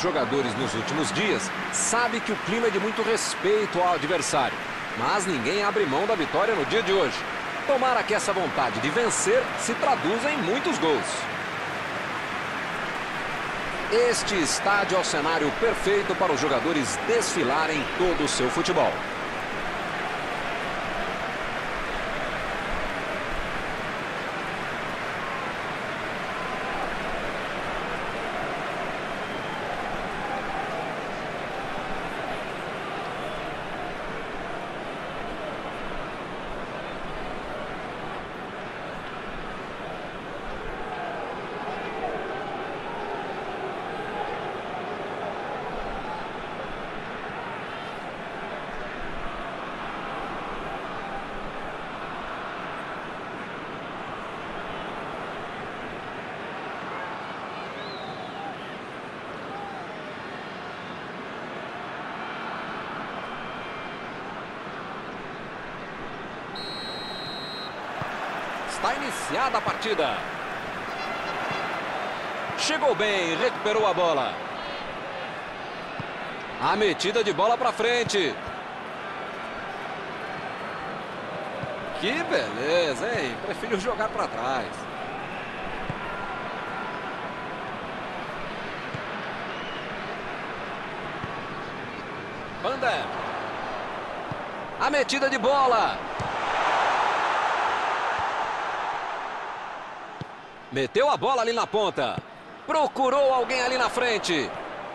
jogadores nos últimos dias sabe que o clima é de muito respeito ao adversário. Mas ninguém abre mão da vitória no dia de hoje. Tomara que essa vontade de vencer se traduza em muitos gols. Este estádio é o cenário perfeito para os jogadores desfilarem todo o seu futebol. Está iniciada a partida. Chegou bem, recuperou a bola. A metida de bola para frente. Que beleza, hein? Prefiro jogar para trás. Vander. A metida de bola. Meteu a bola ali na ponta. Procurou alguém ali na frente.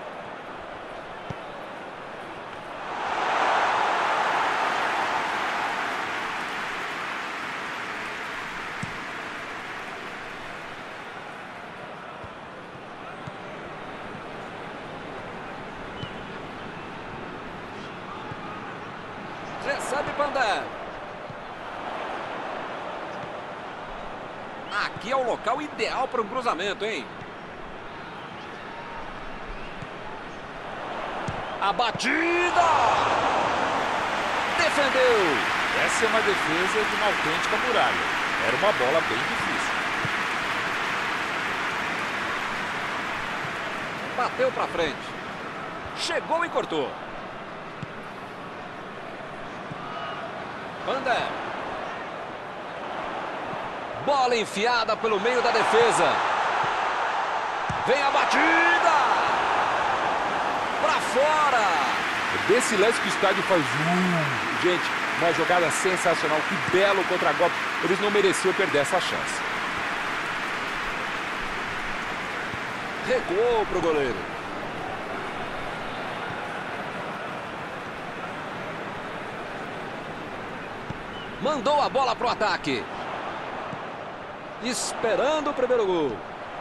Recebe Vander. Aqui é o local ideal para um cruzamento, hein? A batida! Defendeu! Essa é uma defesa de uma autêntica muralha. Era uma bola bem difícil. Bateu para frente. Chegou e cortou. Vander. Bola enfiada pelo meio da defesa. Vem a batida! Pra fora! Desse lance que o estádio faz... Gente, uma jogada sensacional. Que belo contra-golpe. Eles não mereciam perder essa chance. Recuou pro goleiro. Mandou a bola pro ataque. Esperando o primeiro gol.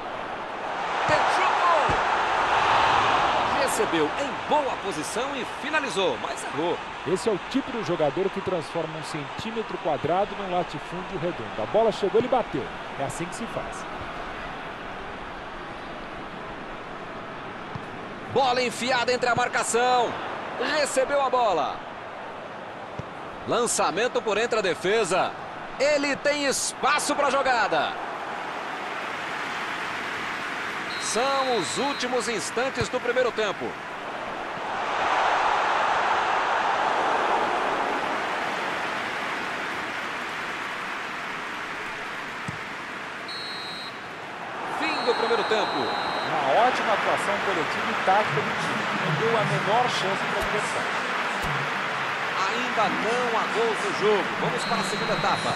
Chutou! Recebeu em boa posição e finalizou, mas errou. Esse é o tipo de jogador que transforma um centímetro quadrado num latifúndio redondo. A bola chegou, ele bateu. É assim que se faz. Bola enfiada entre a marcação. Recebeu a bola. Lançamento por entre a defesa. Ele tem espaço para a jogada. São os últimos instantes do primeiro tempo. Fim do primeiro tempo. Uma ótima atuação coletiva e tática do time, que não deu a menor chance para a adversário. Ainda não há gols no jogo. Vamos para a segunda etapa.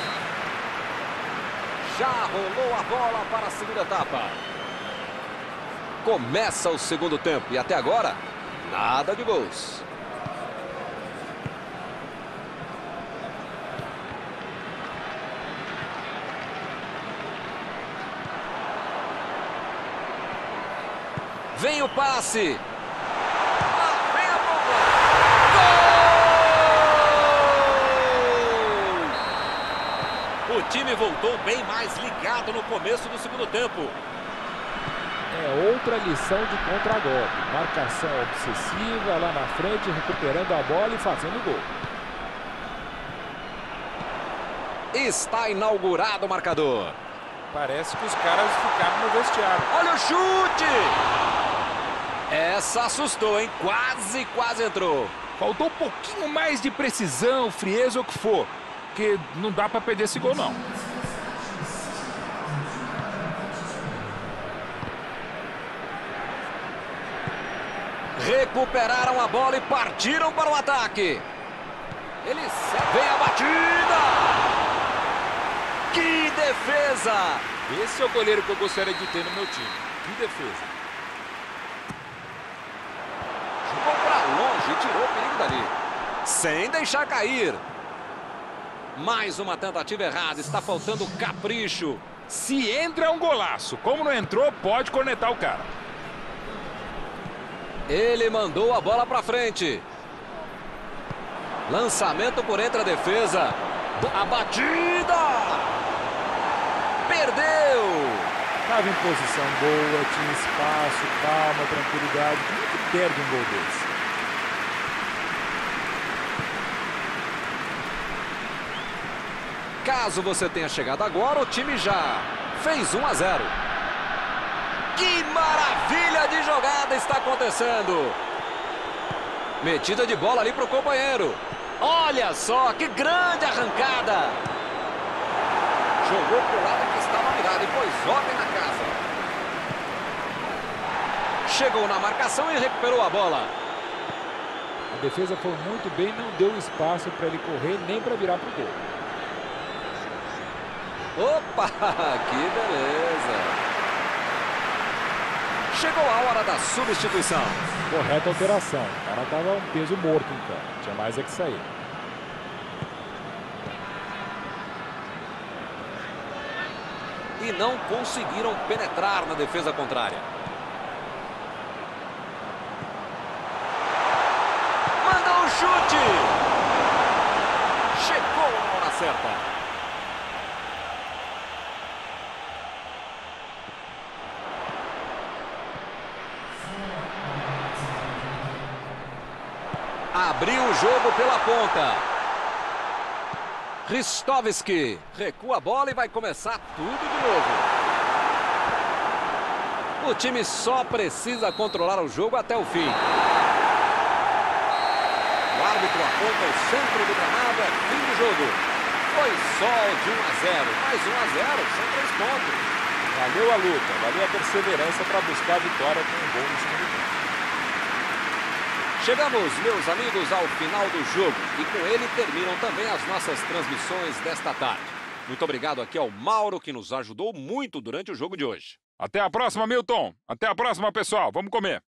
Já rolou a bola para a segunda etapa. Começa o segundo tempo e até agora, nada de gols. Vem o passe. Vem a bola. Gol! O time voltou bem mais ligado no começo do segundo tempo. É outra lição de contra-golpe. Marcação obsessiva lá na frente, recuperando a bola e fazendo gol. Está inaugurado o marcador. Parece que os caras ficaram no vestiário. Olha o chute! Essa assustou, hein? Quase entrou. Faltou um pouquinho mais de precisão, frieza ou o que for. Porque não dá para perder esse gol, não. Recuperaram a bola e partiram para o ataque. Vem a batida! Que defesa! Esse é o goleiro que eu gostaria de ter no meu time. Que defesa. Jogou para longe e tirou o perigo dali. Sem deixar cair. Mais uma tentativa errada. Está faltando capricho. Se entra é um golaço. Como não entrou, pode cornetar o cara. Ele mandou a bola para frente. Lançamento por entre a defesa. A batida! Perdeu! Estava em posição boa, tinha espaço, calma, tranquilidade. Como é que perde um gol desse? Caso você tenha chegado agora, o time já fez 1 a 0. Que maravilha de jogada está acontecendo! Metida de bola ali para o companheiro. Olha só, que grande arrancada! Jogou para o lado que estava virado e pôs ordem na casa. Chegou na marcação e recuperou a bola. A defesa foi muito bem, não deu espaço para ele correr nem para virar para o gol. Opa, que beleza! Chegou a hora da substituição. Correta alteração. O cara estava um peso morto em campo. Tinha mais é que sair. E não conseguiram penetrar na defesa contrária. Mandou um chute! Chegou a hora certa. Abriu o jogo pela ponta. Ristovski recua a bola e vai começar tudo de novo. O time só precisa controlar o jogo até o fim. O árbitro aponta o centro do gramado, é fim do jogo. Foi só de 1 a 0, mas 1 a 0 são 3 pontos. Valeu a luta, valeu a perseverança para buscar a vitória com um gol no segundo tempo. Chegamos, meus amigos, ao final do jogo e com ele terminam também as nossas transmissões desta tarde. Muito obrigado aqui ao Mauro, que nos ajudou muito durante o jogo de hoje. Até a próxima, Milton. Até a próxima, pessoal. Vamos comer.